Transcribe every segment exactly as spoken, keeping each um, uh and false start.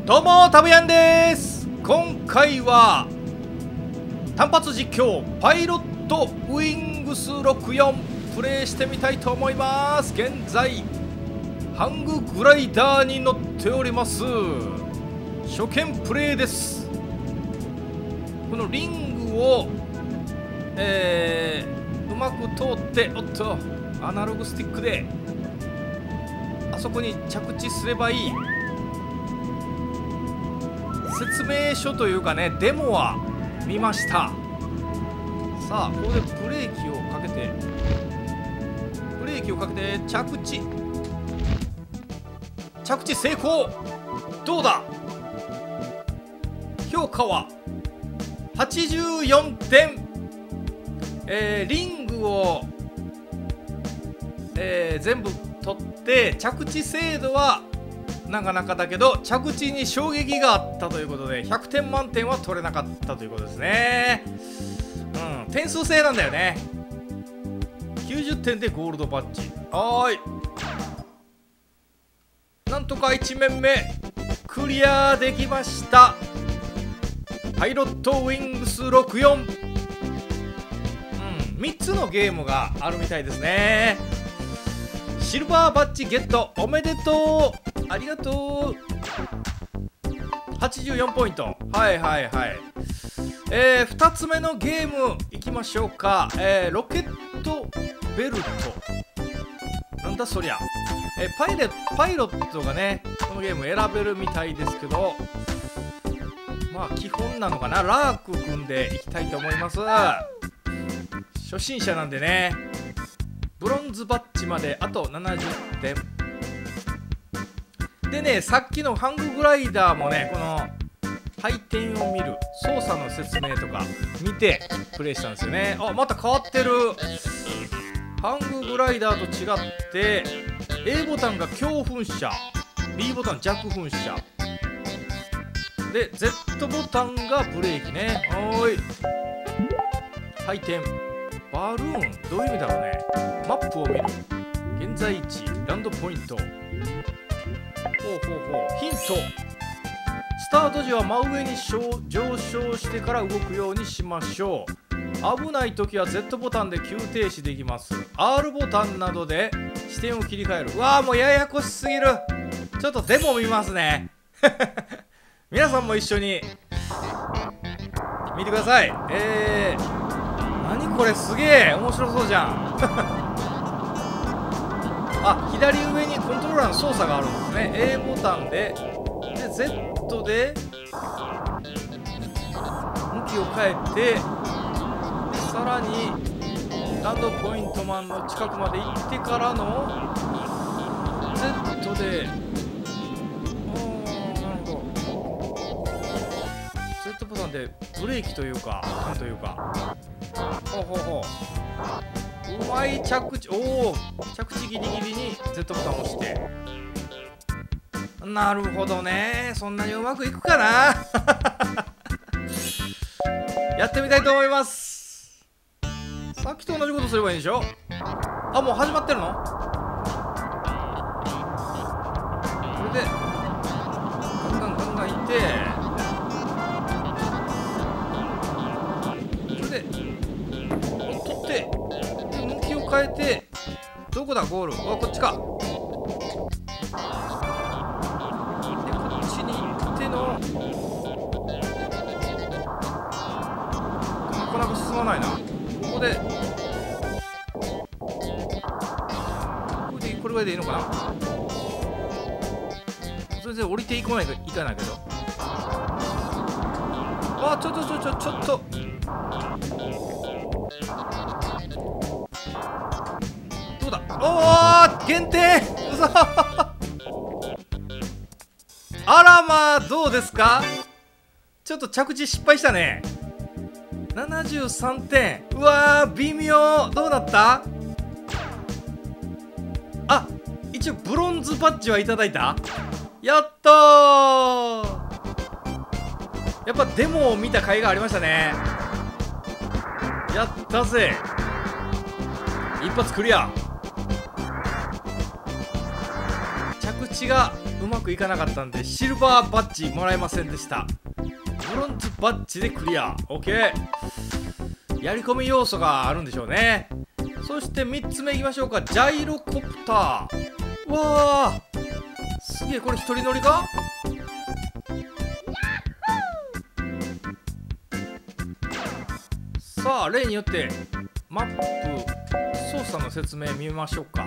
どうもたぶやんです。今回は単発実況パイロットウイングスろくじゅうよんプレイしてみたいと思います。現在ハンググライダーに乗っております。初見プレイです。このリングを、えー、うまく通っておっとアナログスティックであそこに着地すればいい。説明書というかね、デモは見ました。さあここでブレーキをかけてブレーキをかけて着地着地成功。どうだ、評価ははちじゅうよんてん。えー、リングを、えー、全部取って着地精度はなかなかだけど着地に衝撃があったということでひゃくてん満点は取れなかったということですね。うん、点数制なんだよね。きゅうじゅってんでゴールドバッジ。はーい、なんとかいち面目クリアできました。パイロットウイングスろくじゅうよん、うん、みっつのゲームがあるみたいですね。シルバーバッジゲットおめでとう、ありがとう。はちじゅうよんポイント。はいはいはい。えー、ふたつめのゲームいきましょうか。えー、ロケットベルトなんだそりゃ。えー、パイレパイロットがねこのゲーム選べるみたいですけど、まあ基本なのかな。ラーク組んでいきたいと思います。初心者なんでね。ブロンズバッジまであとななじゅってんでね、さっきのハンググライダーもねこの回転を見る操作の説明とか見てプレイしたんですよね。あ、また変わってる。ハンググライダーと違って A ボタンが強噴射、 B ボタン弱噴射で Z ボタンがブレーキね。おーい、回転バルーンどういう意味だろうね。マップを見る、現在位置、ランドポイント。ほうほうほう、ヒント。スタート時は真上に上昇してから動くようにしましょう。危ない時は Z ボタンで急停止できます。 R ボタンなどで視点を切り替える。うわーもうややこしすぎる。ちょっとデモ見ますね皆さんも一緒に見てください。えー何これ、すげえ面白そうじゃんあ、左上にコントローラーの操作があるんですね。 A ボタンでで Z で向きを変えて、でさらにランドポイントマンの近くまで行ってからの Z で、おーなるほど、 Z ボタンでブレーキというかなんというか、ほうほうほう、うまい着地。おお、着地ギリギリに Z ボタンを押して。なるほどね、そんなにうまくいくかなやってみたいと思います。さっきと同じことすればいいんでしょ。あ、もう始まってるの。これでガンガンガンガンいって向きを変えて、どこだゴール。あ、こっちか。でこっちに行っての、なかなか進まないな。ここでこれでこれぐらいでいいのかな。全然降りていかないといかないけど。あ、ちょっとちょちょちょっとどうだ。おー、限定うそあらまあ、どうですか。ちょっと着地失敗したね。ななじゅうさんてん。うわー微妙。どうなった。あ、一応ブロンズバッジはいただいた。やったー。やっぱデモを見た甲斐がありましたね。やったぜ、一発クリア。着地がうまくいかなかったんでシルバーバッジもらえませんでした。ブロンズバッジでクリア。 OK。 やり込み要素があるんでしょうね。そしてみっつめいきましょうか。ジャイロコプター。わあすげえ、これ一人乗りか。さあ例によってマップ操作の説明見ましょうか。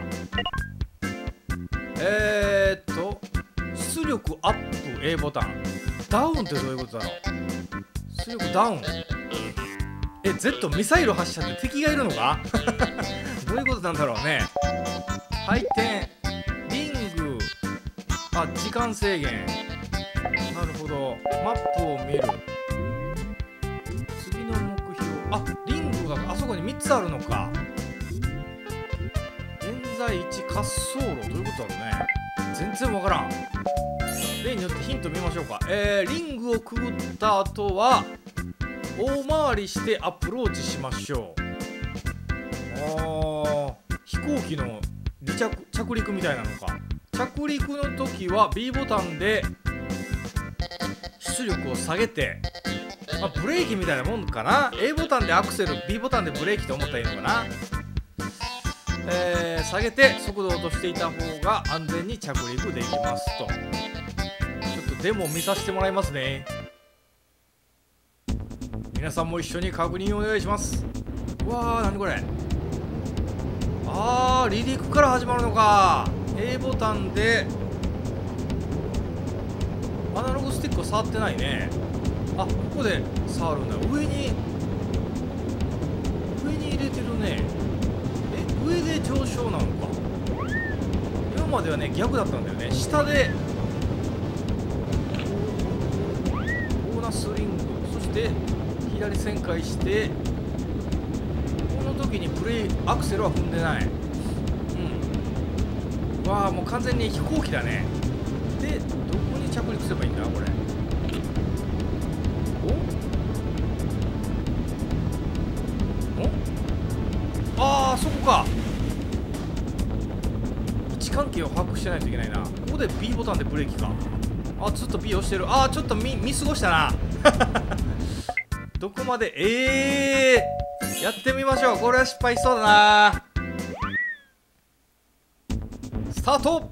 えー、っと出力アップ A ボタン、ダウンってどういうことだろう。出力ダウン、え Z ミサイル発射って敵がいるのかどういうことなんだろうね。回転リング、あ時間制限、なるほど。マップを見る、次の目標、あリングがあそこにみっつあるのか。現在いち滑走路、どういうことだろうね。全然わからん。例によってヒント見ましょうか。えー、リングをくぐった後は大回りしてアプローチしましょう。あー飛行機の離着着陸みたいなのか。着陸の時は B ボタンで出力を下げて、まあ、ブレーキみたいなもんかな。 A ボタンでアクセル、 B ボタンでブレーキと思ったらいいのかな。えー、下げて速度を落としていた方が安全に着陸できますと。ちょっとデモ見させてもらいますね。皆さんも一緒に確認お願いします。うわー何これ。あー離陸から始まるのか。 A ボタンでアナログスティックを触ってないね。あここで触るんだ。上に上に入れてるね。え上で上昇なのか。今まではね逆だったんだよね。下でボーナスリング、そして左旋回して、この時にブレーアクセルは踏んでない。うんわあもう完全に飛行機だね。でどこに着陸すればいいんだこれ。おおああそこか。位置関係を把握してないといけないな。ここで B ボタンでブレーキか。あずっと B 押してる。あーちょっと見見過ごしたなどこまでええー、やってみましょう。これは失敗しそうだな。スタート。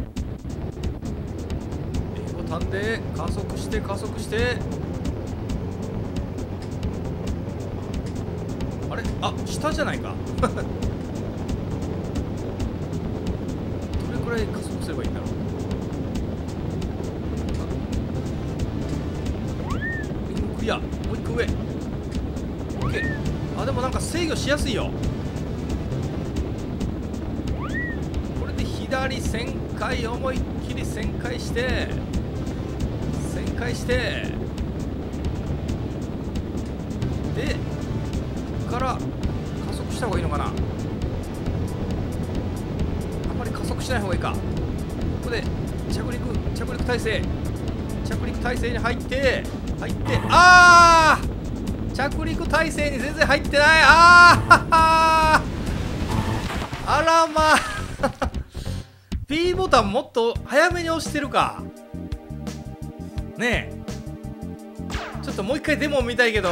A ボタンで加速して加速して、あれあ下じゃないかどれくらい加速すればいいんだろう。クリア。もう一個上。 OK。 あでもなんか制御しやすいよ。これで左旋回、思いっきり旋回して旋回してでここから加速した方がいいのかな。あんまり加速しない方がいいか。ここで着陸着陸体制着陸体制に入って入ってあー着陸体制に全然入ってない。あーあらまあB ボタンもっと早めに押してるかねえ。ちょっともう一回デモ見たいけど、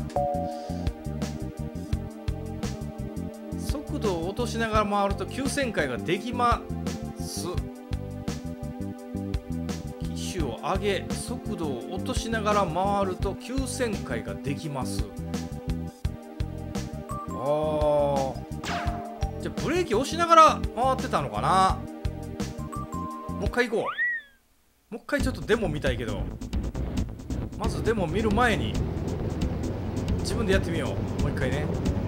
速度を落としながら回ると急旋回ができます。機種を上げ速度を落としながら回ると急旋回ができます。あーじゃあブレーキ押しながら回ってたのかな。もう一回行こう。もう一回ちょっとデモ見たいけど、まずデモ見る前に自分でやってみよう。もう一回ね。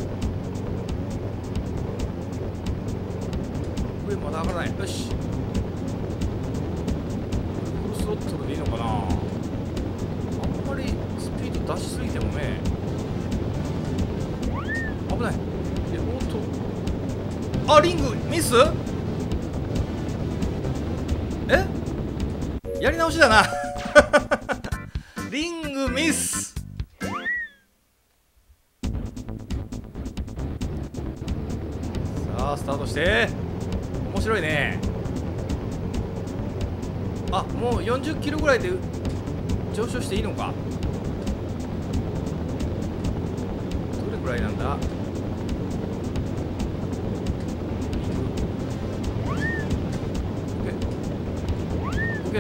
上まだ上がらない。よしフルスロットルでいいのかな。あんまりスピード出しすぎてもね危ない。でオートあリングミス。えやり直しだなリングミス。さあスタートして。面白いね。 あ、もうよんじゅっキロぐらいで上昇していいのか。どれぐらいなんだ。で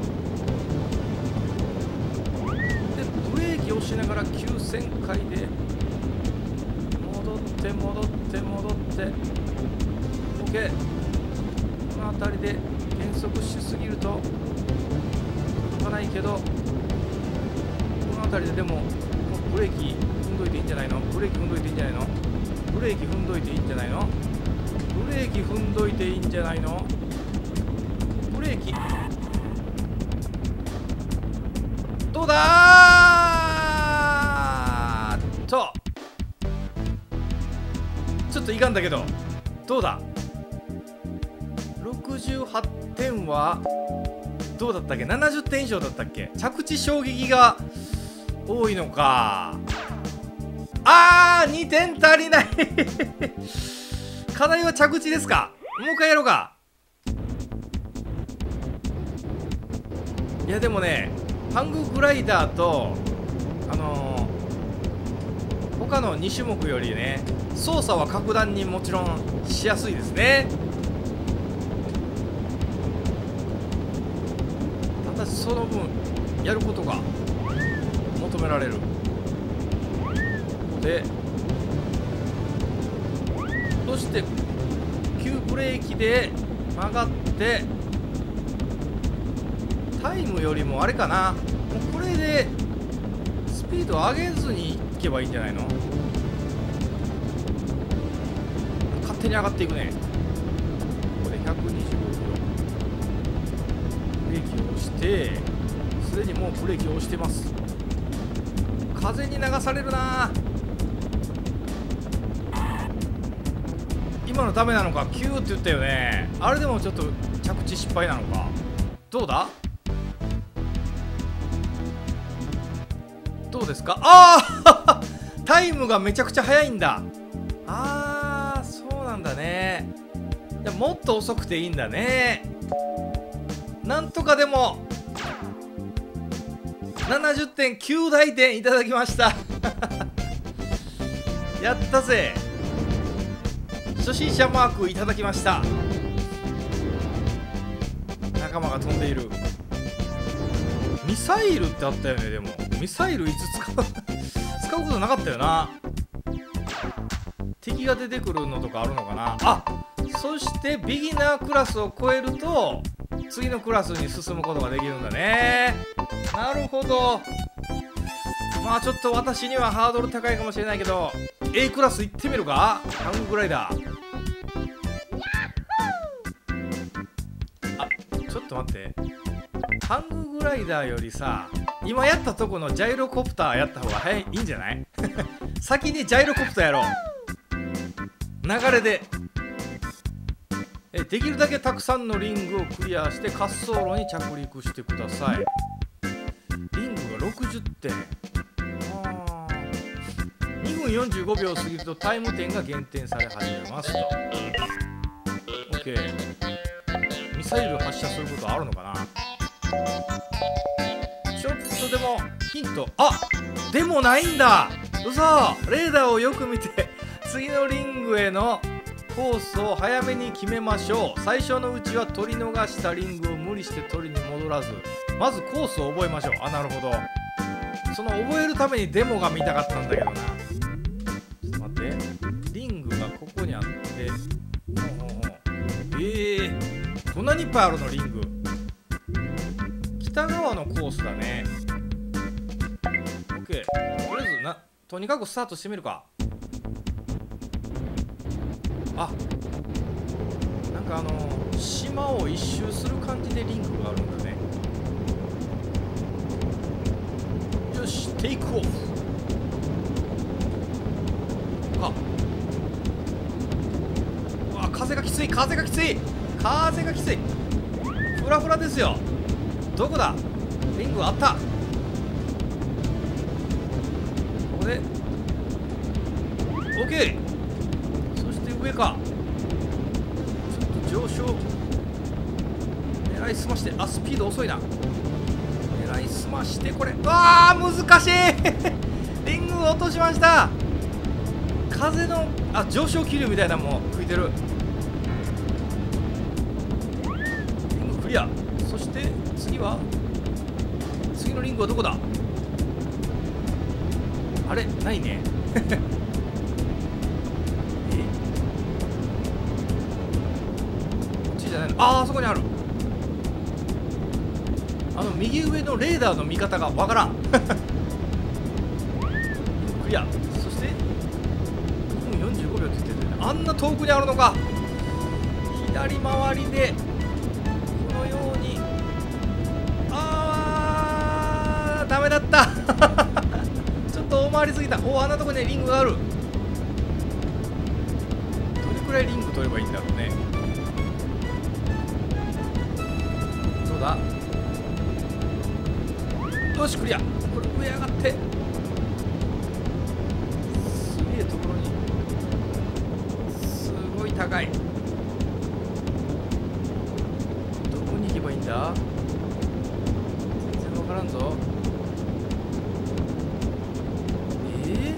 ブレーキをしながら急旋回で戻って戻って戻って OK。 この辺りで減速しすぎると届かないけど、この辺りででもブレーキ踏んどいていいんじゃないの。ブレーキ踏んどいていいんじゃないの。ブレーキ踏んどいていいんじゃないの。ブレーキ踏んどいていいんじゃないの。ブレーキどうだーと、ちょっといかんだけど、どうだ。ろくじゅうはってんはどうだったっけ。ななじゅってん以上だったっけ。着地衝撃が多いのか。あーにてん足りない課題は着地ですか。もう一回やろうか。いやでもね、ハンググライダーとあのー、他のに種目よりね、操作は格段にもちろんしやすいですね。ただその分やることが求められる。でそして急ブレーキで曲がって、タイムよりもあれかな、もうこれでスピード上げずにいけばいいんじゃないの。勝手に上がっていくね。これひゃくにじゅうごキロ、ブレーキを押して、すでにもうブレーキを押してます。風に流されるな。今のダメなのか。キューって言ったよね。あれでもちょっと着地失敗なのか。どうだどうですか。ああタイムがめちゃくちゃ速いんだ。ああそうなんだね。いやもっと遅くていいんだね。なんとかでもななじゅってんきゅう大点いただきましたやったぜ。初心者マークいただきました。仲間が飛んでいる。ミサイルってあったよね。でもミサイルいつ使う使うことなかったよな。敵が出てくるのとかあるのかな。あ、そしてビギナークラスを超えると次のクラスに進むことができるんだね。なるほど。まあちょっと私にはハードル高いかもしれないけど A クラス行ってみるか。ハンググライダー。あ、ちょっと待って、ハンググライダーよりさ、今やったとこのジャイロコプターやった方が早いいいんじゃない先にジャイロコプターやろう。流れでえできるだけたくさんのリングをクリアして滑走路に着陸してください。リングがろくじゅってん。あにふんよんじゅうごびょう過ぎるとタイム点が減点され始めますと。 OK。 ミサイル発射することあるのかな。ちょっとでもヒント。あ、でもないんだ。うそ。レーダーをよく見て次のリングへのコースを早めに決めましょう。最初のうちは取り逃したリングを無理して取りに戻らず、まずコースを覚えましょう。あ、なるほど。その覚えるためにデモが見たかったんだけどな。ちょっと待って、リングがここにあって、ほうほうほう。ええー、こんなにいっぱいあるのリング。北側のコースだね。 OK。 とりあえずな、とにかくスタートしてみるか。あ、なんかあのー、島を一周する感じでリングがあるんだね。よし、テイクオフか。うわ、風がきつい、風がきつい、風がきつい。フラフラですよ。どこだ。リングあった。ここで OK。 そして上か。ちょっと上昇狙狙いすまして、あ、スピード遅いな。狙いすまして、これ、わあ難しいリング落としました。風の、あ、上昇気流みたいなのも吹いてる。リングクリア。そして次は、次のリングはどこだ。あれないねえ、こっちじゃないの。あー、あそこにある。あの右上のレーダーの見方がわからんクリア。そしてにふんよんじゅうごびょうって言ってるね。あんな遠くにあるのか。左回りでこのように、あーダメだったちょっと大回りすぎた。おお、あんなとこにリングがある。どれくらいリング取ればいいんだろうね。どうだ。よしクリア。これ上上がって、すげえところに、すごい高い。どこに行けばいいんだ。全然分からんぞ。えー、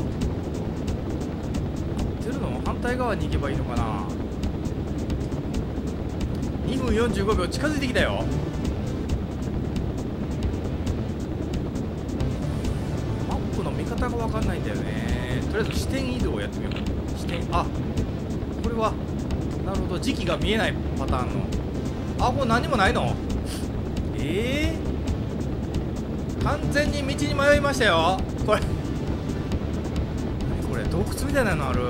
合ってるの？反対側に行けばいいのかな。にふんよんじゅうごびょう近づいてきたよ。見方が分かんないんだよね。とりあえず視点移動をやってみよう。視点、あ、これはなるほど、時期が見えないパターンの。あ、もう何もないの。ええー、完全に道に迷いましたよ。これ何これ、洞窟みたいなのある。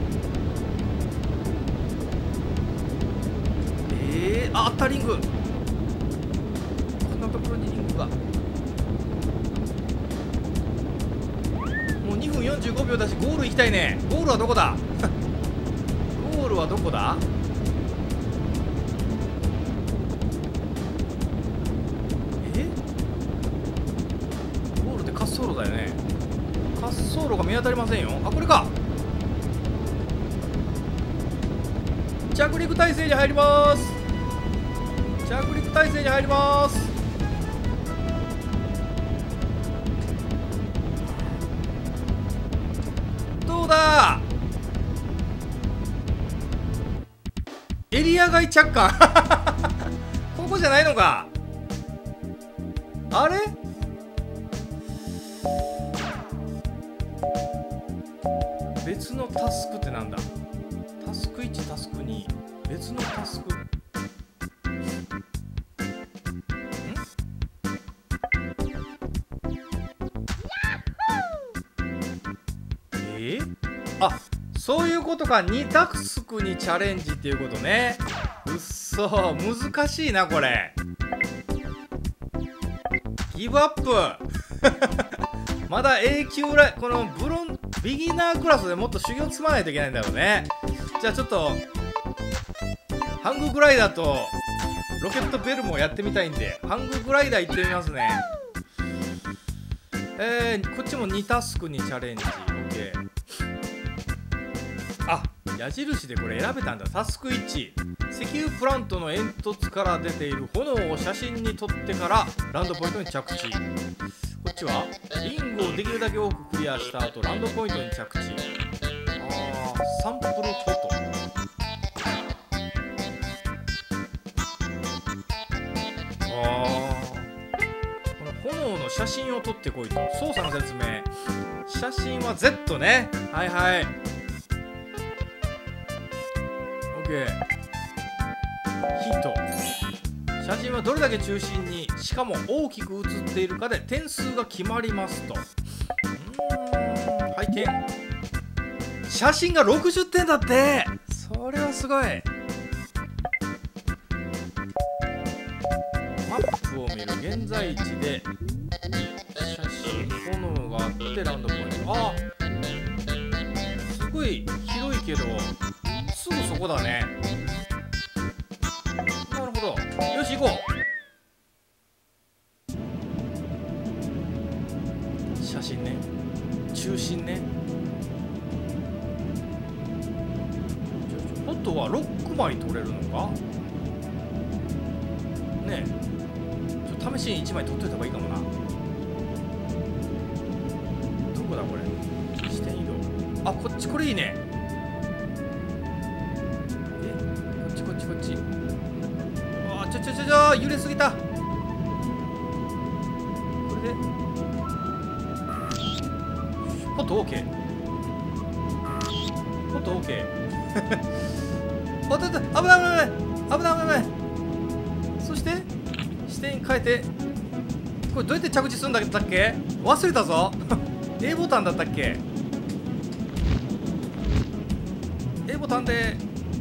ええー、あ、あったリング。こんなところにリングが。にふんよんじゅうごびょうだし、ゴール行きたいね。ゴールはどこだゴールはどこだ。え、ゴールって滑走路だよね。滑走路が見当たりませんよ。あ、これか。着陸態勢に入ります。着陸態勢に入ります。エリア外着艦ここじゃないのか。あれ、別のタスクってなんだ。タスクいち、タスクに、別のタスク。んえー、あ、そういうことか。にタスクにチャレンジっていうことね。うっそ、難しいなこれ。ギブアップまだ A 級ぐらい、このブロンビギナークラスでもっと修行積まないといけないんだろうね。じゃあちょっとハンググライダーとロケットベルもやってみたいんで、ハンググライダー行ってみますね。えー、こっちもにタスクにチャレンジ。 OK。あ、矢印でこれ選べたんだ。タスクいち、石油プラントの煙突から出ている炎を写真に撮ってからランドポイントに着地。こっちはリングをできるだけ多くクリアした後ランドポイントに着地。あー、サンプルフォト。あー、この炎の写真を撮ってこいと。操作の説明。写真は ゼット ね。はいはい、ヒート。写真はどれだけ中心に、しかも大きく写っているかで点数が決まりますと。うーん、拝見。写真がろくじゅってんだって。それはすごい。マップを見る。現在地で写真、炎があってランドポイント。あ、すごい広いけどすぐそこだね。なるほど。よし行こう。写真ね、中心ね。フォトはろっまい撮れるのかね。 ねえ、ちょっと試しにいちまい取っといた方がいいかもな。どこだこれ、視点移動。あ、こっち、これいいね。え、こっちこっちこっち。うわ、ちょちょちょちょ、揺れすぎた。これでポット OK、 ポット OK おっとっと、危ない危ない危ない危ない危ない。そして視点変えて、これどうやって着地するんだったっけ、忘れたぞA ボタンだったっけ。 A ボタンで、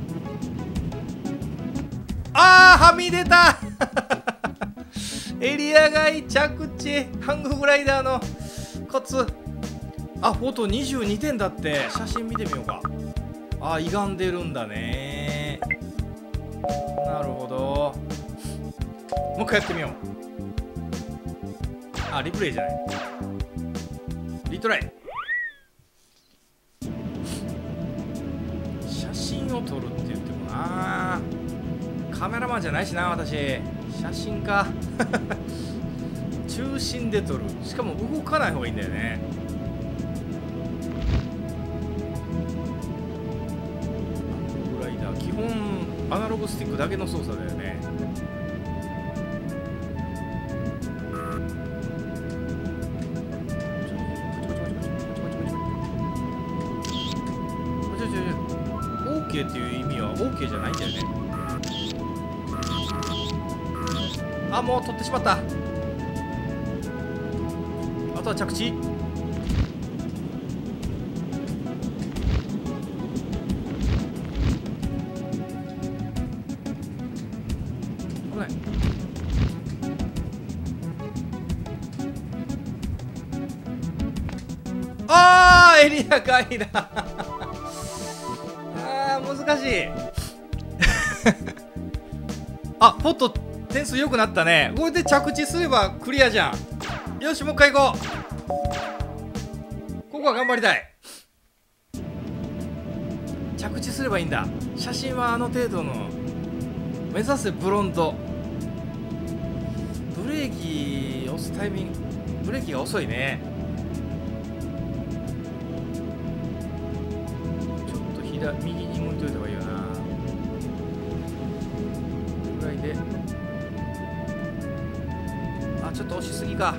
あーはみ出たエリア外着地、ハンググライダーのコツ。あ、フォトにじゅうにてんだって。写真見てみようか。あー、歪んでるんだね。なるほど。もう一回やってみよう。あ、リプレイじゃない、リトライ。写真を撮るって言ってもな、カメラマンじゃないしな私。写真か中心で撮る、しかも動かない方がいいんだよね。グライダー基本アナログスティックだけの操作だよね。OK っていう意味は OK じゃないんだよね。あ、もう取ってしまった。あとは着地。危ない。あー、エリア外だあー、難しいあ、ポット点数良くなったね。これで着地すればクリアじゃん。よし、もう一回行こう。ここは頑張りたい。着地すればいいんだ。写真はあの程度の。目指せブロンド。ブレーキ押すタイミング、ブレーキが遅いね。ちょっと左右に向いといた方がいいよな。ぐらいで、あ、ちょっと押しすぎか。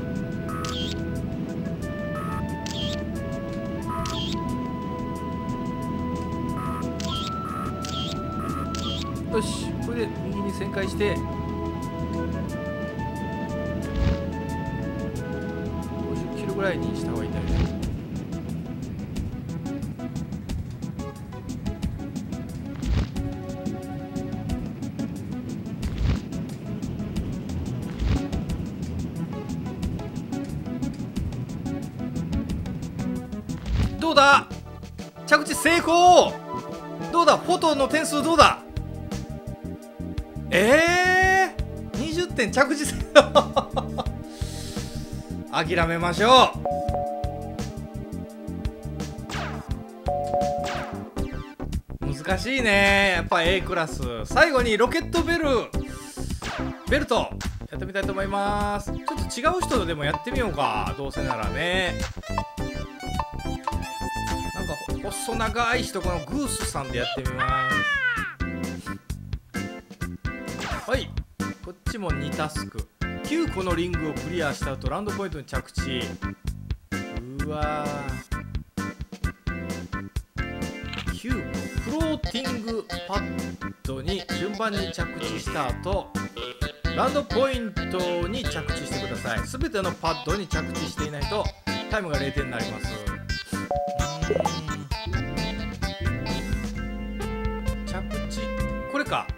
よし、これで右に旋回してごじゅっキロぐらいにした方がいいんだよね。どうだ、着地成功。どうだ、フォトの点数どうだ。えー、にじゅってん着地せよ諦めましょう。難しいね、やっぱ A クラス。最後にロケットベルベルトやってみたいと思います。ちょっと違う人とでもやってみようか、どうせならね。なんか細長い人、このグースさんでやってみます。はい、こっちもにタスク。きゅうこのリングをクリアした後、ランドポイントに着地。うわー、きゅうこフローティングパッドに順番に着地した後、ランドポイントに着地してください。すべてのパッドに着地していないとタイムがれいてんになります。着地、これか。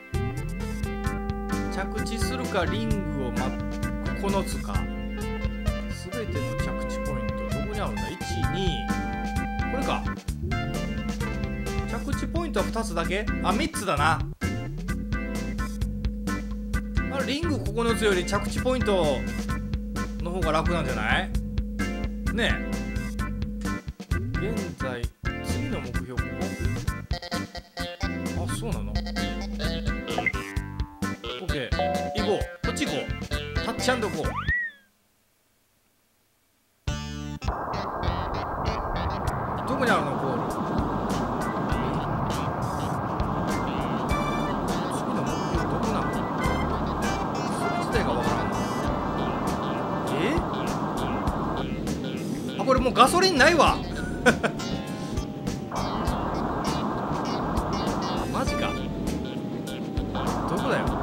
着地するか、リングをまここのつか。すべての着地ポイントどこにあるんだ。いち、に、これか。着地ポイントはふたつだけ。あ、みっつだな。あ、リングここのつより着地ポイントの方が楽なんじゃないねえ。現在次の目標ここ。あ、そうなの。 OK、 行こう。こっち行ちゃんとこう。どこにあるのゴール。次の目標どこなの。それ自体がわからんの。えあ、これもうガソリンないわマジか。どこだよ。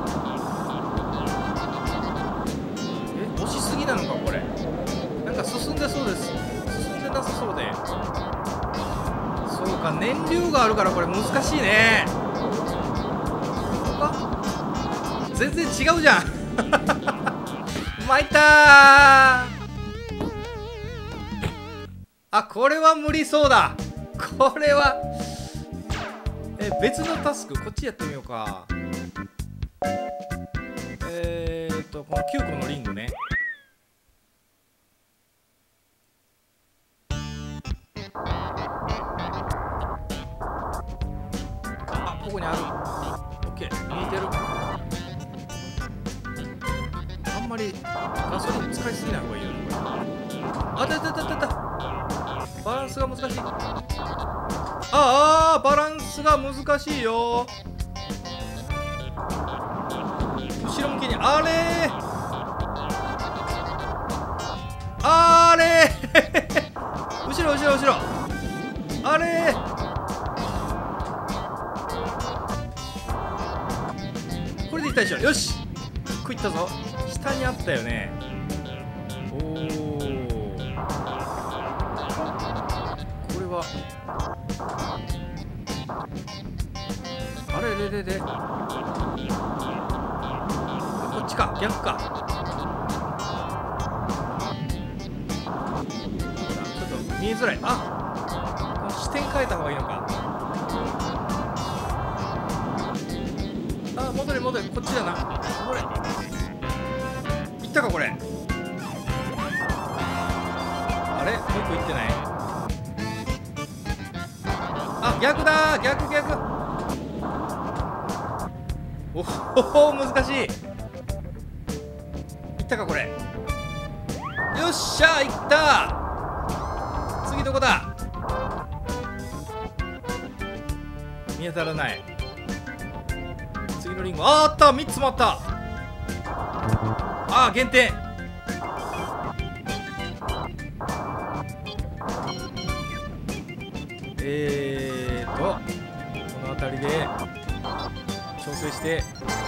え、押しすぎなのかこれ。なんか進んでそうです。進んでなさそうで。そうか、燃料があるからこれ難しいね。ここか。全然違うじゃん参ったー。あ、これは無理そうだ。これはえ別のタスクこっちやってみようか。えーっとこのきゅうこのリングね。あ、ここにある。オッケー、見えてる。あんまりガソリン使いすぎない方がいいよねこれ。あたたたたた。バランスが難しい。ああ、バランスが難しいよ。後ろ向きに。あれーあれー後ろ後ろ後ろ。あれーこれでいったでしょ。よし、食いったぞ。下にあったよね。おお、これはあれれれれ、こっちか、逆か。ちょっと見えづらい。あ、この視点変えた方がいいのか。あ、戻れ戻れ、こっちだな。戻れ。いったかこれ。あれ、もう一個いってない。あ、逆だー、逆逆。おお、難しい。いったかこれ。よっしゃ、いった。次どこだ。見当たらない。次のリンゴ。あー、あった、みっつもあった。あー、限定。えーとこの辺りで調整して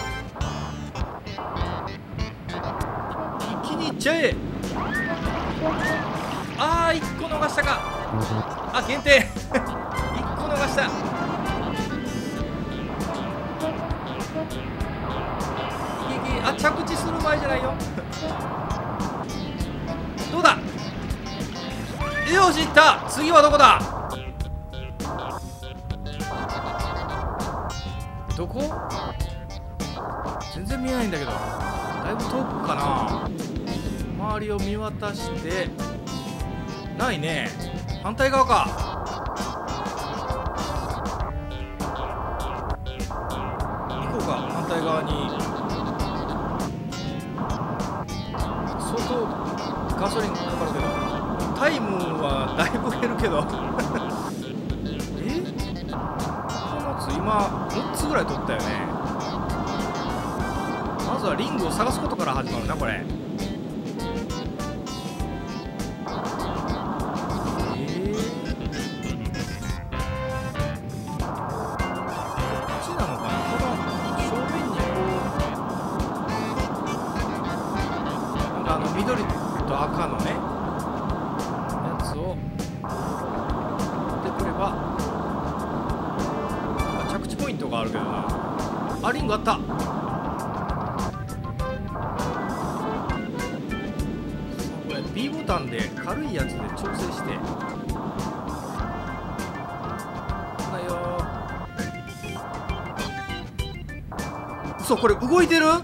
一気にいっちゃえ。あー、いっこ逃したか。あ、限定いっこ逃した。あ、着地する前じゃないよどうだ。よし、いった。次はどこだ。どこ。全然見えないんだけど。だいぶ遠くかな。周りを見渡してないね。反対側か。行こうか、反対側に。相当ガソリンかかるけど、タイムはだいぶ減るけどえ、このつ今むっつぐらい取ったよね。まずはリングを探すことから始まるなこれ。緑と赤のねやつを持ってくれば、なんか着地ポイントがあるけどな。あ、リングあった。これ B ボタンで軽いやつで調整してだよ。嘘、これ動いてる。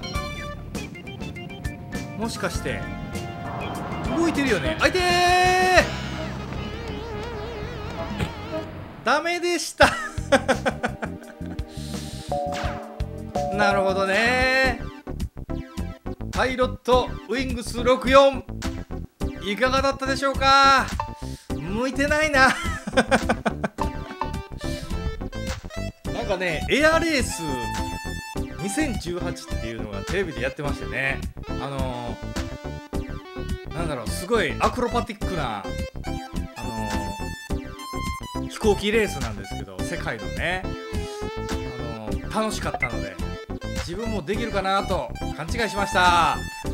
もしかして動いてるよね。あいてーダメでしたなるほどね。 パイロットウィングスろくじゅうよん、いかがだったでしょうか。向いてないななんかね、エアレースにせんじゅうはちっていうのがテレビでやってましてね、あのー、なんだろう、すごいアクロバティックな、あのー、飛行機レースなんですけど、世界のね、あのー、楽しかったので自分もできるかなと勘違いしました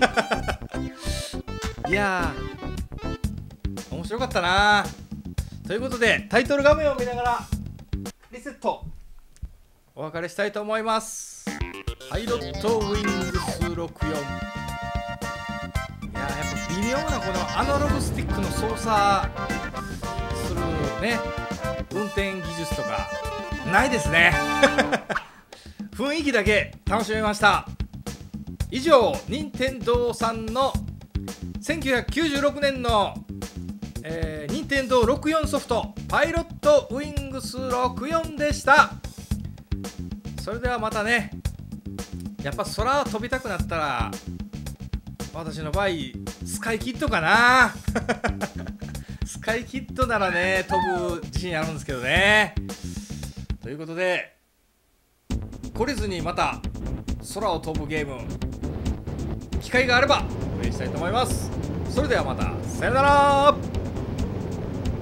いやー面白かったな。ということでタイトル画面を見ながらリセットお別れしたいと思います。パイロットウィングスろくじゅうよん、いやーやっぱ微妙なこのアナログスティックの操作するね運転技術とかないですね雰囲気だけ楽しめました。以上、任天堂さんのせんきゅうひゃくきゅうじゅうろくねんの、えー、任天堂ろくじゅうよんソフトパイロットウィングスろくじゅうよんでした。それではまたね。やっぱ空飛びたくなったら私の場合スカイキッドかなスカイキッドならね飛ぶ自信あるんですけどね。ということで懲りずにまた空を飛ぶゲーム機会があればプレイしたいと思います。それではまたさよなら。